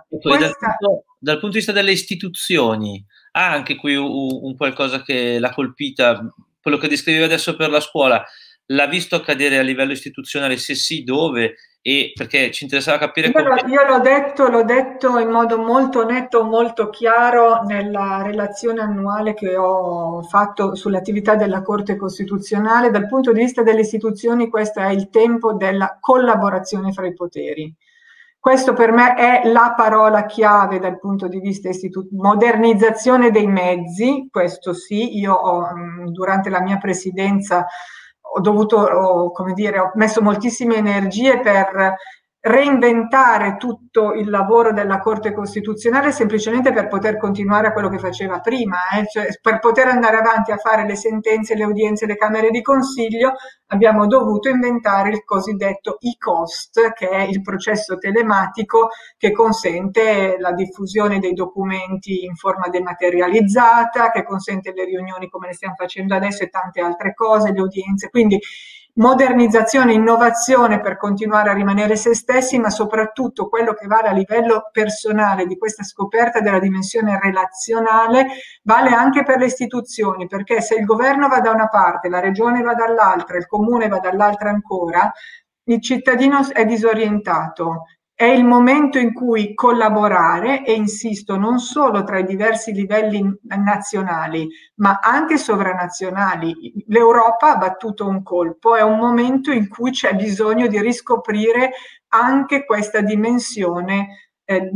Dal punto di vista delle istituzioni, ha anche qui un qualcosa che l'ha colpita, quello che descriveva adesso per la scuola, l'ha visto accadere a livello istituzionale, se sì, dove, e perché ci interessava capire come... Io l'ho detto in modo molto netto, molto chiaro nella relazione annuale che ho fatto sulle attività della Corte Costituzionale. Dal punto di vista delle istituzioni, questo è il tempo della collaborazione fra i poteri. Questo per me è la parola chiave dal punto di vista modernizzazione dei mezzi, questo sì. Io durante la mia presidenza ho messo moltissime energie per reinventare tutto il lavoro della Corte Costituzionale semplicemente per poter continuare a quello che faceva prima, cioè per poter andare avanti a fare le sentenze, le udienze, le camere di consiglio, abbiamo dovuto inventare il cosiddetto e-cost, che è il processo telematico che consente la diffusione dei documenti in forma dematerializzata, che consente le riunioni come le stiamo facendo adesso e tante altre cose, le udienze. Quindi modernizzazione, innovazione per continuare a rimanere se stessi, ma soprattutto quello che vale a livello personale di questa scoperta della dimensione relazionale vale anche per le istituzioni, perché se il governo va da una parte, la regione va dall'altra, il comune va dall'altra ancora, il cittadino è disorientato. È il momento in cui collaborare, e insisto, non solo tra i diversi livelli nazionali, ma anche sovranazionali. L'Europa ha battuto un colpo, è un momento in cui c'è bisogno di riscoprire anche questa dimensione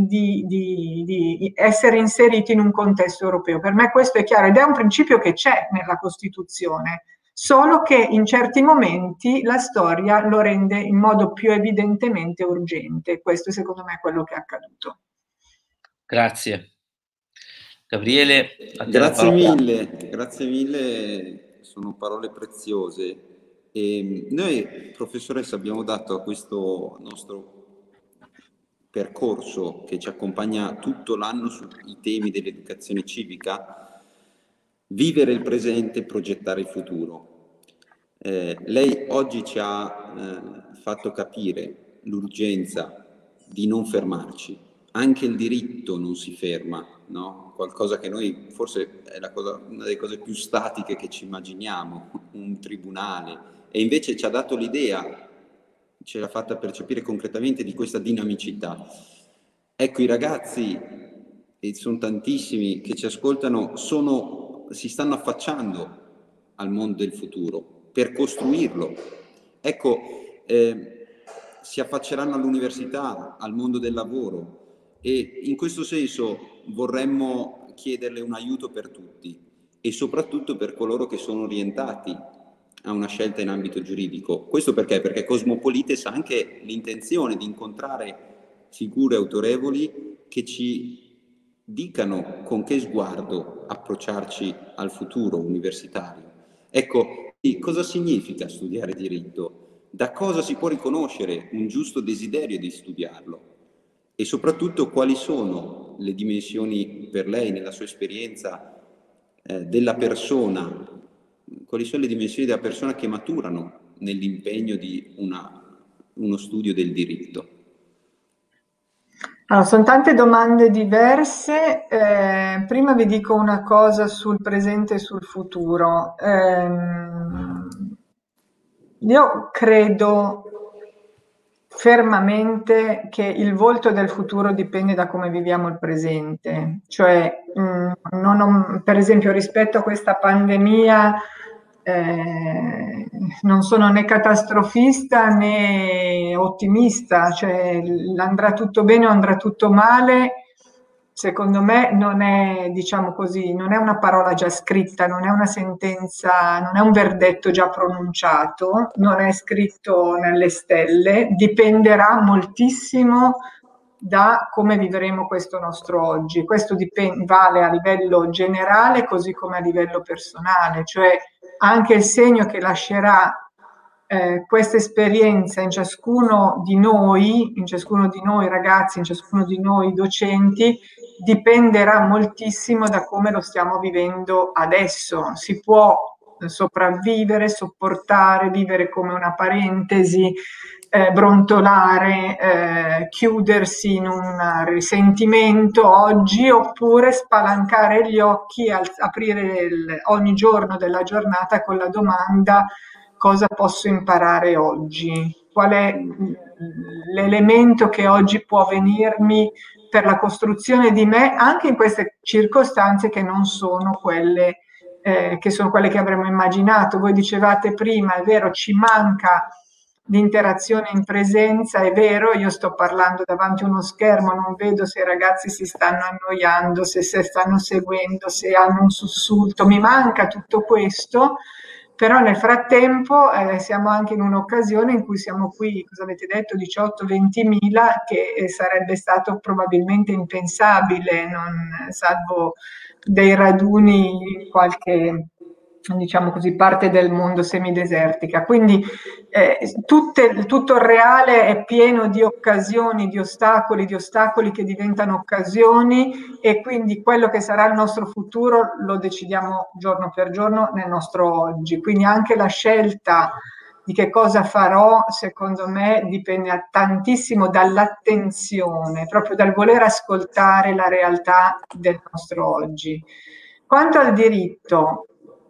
di essere inseriti in un contesto europeo. Per me questo è chiaro ed è un principio che c'è nella Costituzione. Solo che in certi momenti la storia lo rende in modo più evidentemente urgente. Questo secondo me è quello che è accaduto. Grazie. Gabriele, grazie mille, sono parole preziose. E noi, professoressa, abbiamo dato a questo nostro percorso che ci accompagna tutto l'anno sui temi dell'educazione civica, vivere il presente, progettare il futuro. Lei oggi ci ha fatto capire l'urgenza di non fermarci. Anche il diritto non si ferma, no? Qualcosa che noi, forse è una delle cose più statiche che ci immaginiamo, un tribunale, e invece ci ha dato l'idea, ce l'ha fatta percepire concretamente di questa dinamicità. Ecco, i ragazzi, e sono tantissimi che ci ascoltano, si stanno affacciando al mondo del futuro per costruirlo. Ecco, si affacceranno all'università, al mondo del lavoro, e in questo senso vorremmo chiederle un aiuto per tutti e soprattutto per coloro che sono orientati a una scelta in ambito giuridico. Questo perché? Perché Cosmopolites ha anche l'intenzione di incontrare figure autorevoli che ci dicano con che sguardo approcciarci al futuro universitario. Ecco, cosa significa studiare diritto? Da cosa si può riconoscere un giusto desiderio di studiarlo? E soprattutto quali sono le dimensioni per lei, nella sua esperienza, della persona, quali sono le dimensioni della persona che maturano nell'impegno di uno studio del diritto? Allora, sono tante domande diverse. Prima vi dico una cosa sul presente e sul futuro. Io credo fermamente che il volto del futuro dipende da come viviamo il presente. Cioè, per esempio, rispetto a questa pandemia, non sono né catastrofista né ottimista, cioè andrà tutto bene o andrà tutto male, secondo me non è, diciamo così, non è una parola già scritta, non è una sentenza, non è un verdetto già pronunciato, non è scritto nelle stelle, dipenderà moltissimo da come vivremo questo nostro oggi. Questo vale a livello generale così come a livello personale, cioè anche il segno che lascerà questa esperienza in ciascuno di noi ragazzi, in ciascuno di noi docenti, dipenderà moltissimo da come lo stiamo vivendo adesso. Si può sopravvivere, sopportare, vivere come una parentesi, brontolare, chiudersi in un risentimento oggi, oppure spalancare gli occhi, aprire ogni giorno della giornata con la domanda: cosa posso imparare oggi? Qual è l'elemento che oggi può venirmi per la costruzione di me, anche in queste circostanze che non sono quelle che avremmo immaginato. Voi dicevate prima, è vero, ci manca di interazione in presenza. È vero, io sto parlando davanti a uno schermo, non vedo se i ragazzi si stanno annoiando, se stanno seguendo, se hanno un sussulto, mi manca tutto questo, però nel frattempo siamo anche in un'occasione in cui siamo qui, cosa avete detto, 18-20 mila, che sarebbe stato probabilmente impensabile, salvo dei raduni in qualche, diciamo così, parte del mondo semidesertica. Quindi tutto il reale è pieno di occasioni, di ostacoli che diventano occasioni, e quindi quello che sarà il nostro futuro lo decidiamo giorno per giorno nel nostro oggi. Quindi anche la scelta di che cosa farò, secondo me, dipende tantissimo dall'attenzione, proprio dal voler ascoltare la realtà del nostro oggi. Quanto al diritto,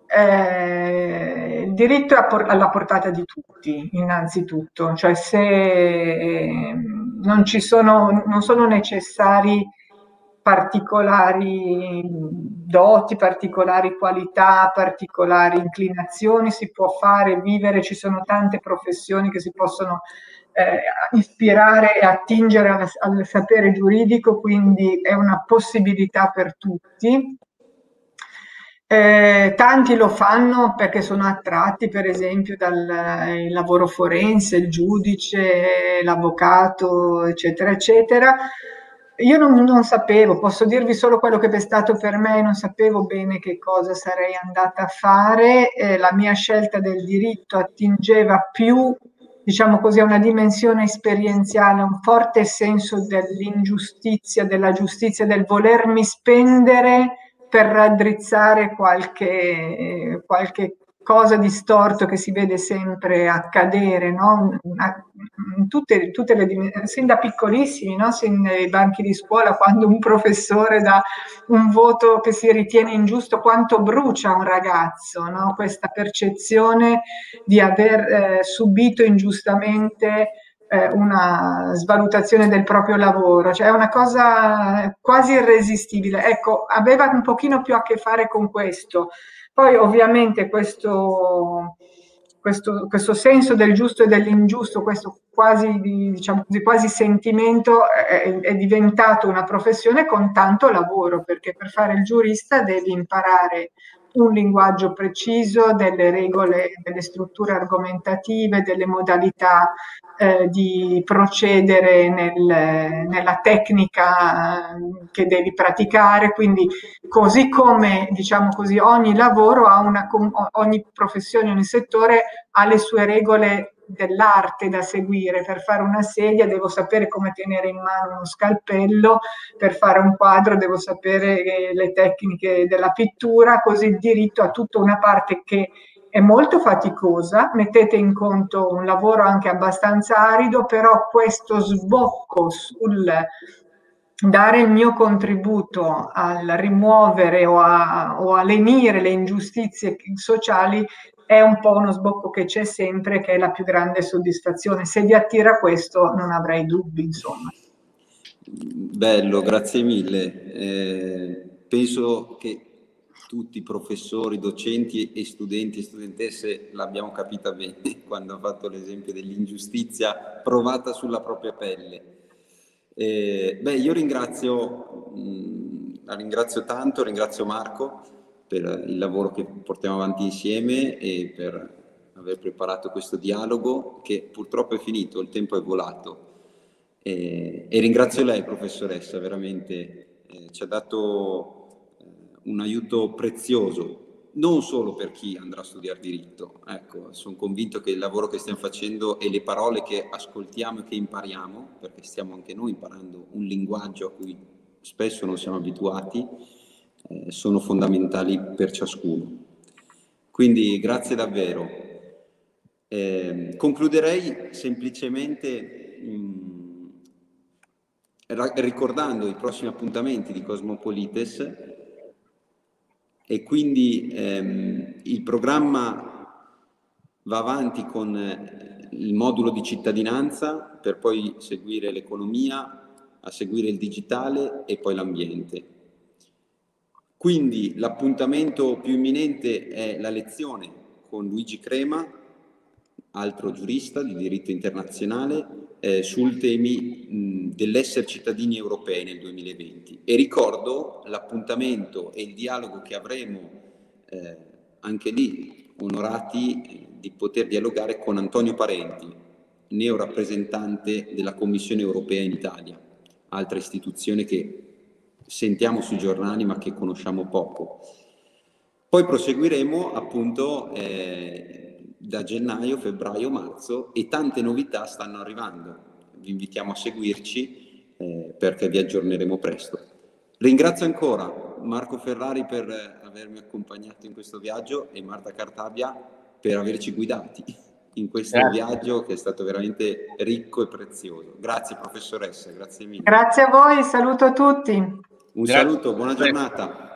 il diritto è alla portata di tutti, innanzitutto, cioè se non sono necessari particolari doti, particolari qualità, particolari inclinazioni, si può vivere, ci sono tante professioni che si possono ispirare e attingere al sapere giuridico, quindi è una possibilità per tutti. Tanti lo fanno perché sono attratti, per esempio, dal lavoro forense, il giudice, l'avvocato, eccetera, eccetera. Io non sapevo, posso dirvi solo quello che è stato per me, non sapevo bene che cosa sarei andata a fare. La mia scelta del diritto attingeva più, diciamo così, a una dimensione esperienziale, un forte senso dell'ingiustizia, della giustizia, del volermi spendere per raddrizzare qualche cosa di storto che si vede sempre accadere, no? Tutte le dimensioni, sin da piccolissimi, no? Sin nei banchi di scuola, quando un professore dà un voto che si ritiene ingiusto, quanto brucia un ragazzo, no? Questa percezione di aver subito ingiustamente una svalutazione del proprio lavoro, cioè è una cosa quasi irresistibile. Ecco, aveva un pochino più a che fare con questo. Poi ovviamente questo senso del giusto e dell'ingiusto, questo quasi, diciamo così, quasi sentimento è diventato una professione con tanto lavoro, perché per fare il giurista devi imparare un linguaggio preciso, delle regole, delle strutture argomentative, delle modalità di procedere nella tecnica che devi praticare. Quindi, così come, diciamo così, ogni lavoro ogni professione, ogni settore ha le sue regole dell'arte da seguire. Per fare una sedia devo sapere come tenere in mano uno scalpello, per fare un quadro devo sapere le tecniche della pittura, così il diritto ha tutta una parte che è molto faticosa. Mettete in conto un lavoro anche abbastanza arido, però questo sbocco sul dare il mio contributo al rimuovere o a lenire le ingiustizie sociali è un po' uno sbocco che c'è sempre, che è la più grande soddisfazione. Se vi attira questo, non avrei dubbi, insomma. Bello, grazie mille. Penso che tutti i professori, docenti e studenti e studentesse l'abbiamo capita bene quando ha fatto l'esempio dell'ingiustizia provata sulla propria pelle. Io ringrazio tanto, ringrazio Marco per il lavoro che portiamo avanti insieme e per aver preparato questo dialogo che purtroppo è finito, il tempo è volato. E ringrazio lei, professoressa, veramente ci ha dato un aiuto prezioso, non solo per chi andrà a studiare diritto. Ecco, sono convinto che il lavoro che stiamo facendo e le parole che ascoltiamo e che impariamo, perché stiamo anche noi imparando un linguaggio a cui spesso non siamo abituati, sono fondamentali per ciascuno. Quindi grazie davvero. Concluderei semplicemente ricordando i prossimi appuntamenti di Cosmopolites, e quindi il programma va avanti con il modulo di cittadinanza, per poi seguire l'economia, a seguire il digitale e poi l'ambiente. Quindi l'appuntamento più imminente è la lezione con Luigi Crema altro giurista di diritto internazionale, sul temi dell'essere cittadini europei nel 2020. E ricordo l'appuntamento e il dialogo che avremo anche lì, onorati di poter dialogare con Antonio Parenti, neorappresentante della Commissione europea in Italia, altra istituzione che sentiamo sui giornali ma che conosciamo poco. Poi proseguiremo appunto da gennaio, febbraio, marzo, e tante novità stanno arrivando. Vi invitiamo a seguirci perché vi aggiorneremo presto. Ringrazio ancora Marco Ferrari per avermi accompagnato in questo viaggio e Marta Cartabia per averci guidati in questo viaggio che è stato veramente ricco e prezioso. Grazie professoressa, grazie mille. Grazie a voi, saluto a tutti. Un saluto, buona giornata.